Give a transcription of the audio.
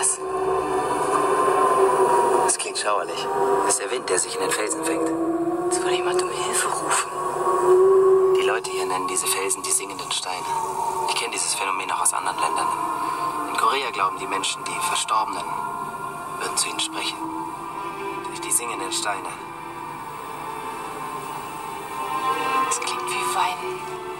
Was? Das klingt schauerlich. Das ist der Wind, der sich in den Felsen fängt. Jetzt würde jemand um Hilfe rufen. Die Leute hier nennen diese Felsen die singenden Steine. Ich kenne dieses Phänomen auch aus anderen Ländern. In Korea glauben die Menschen, die Verstorbenen würden zu ihnen sprechen. Durch die singenden Steine. Es klingt wie Weinen.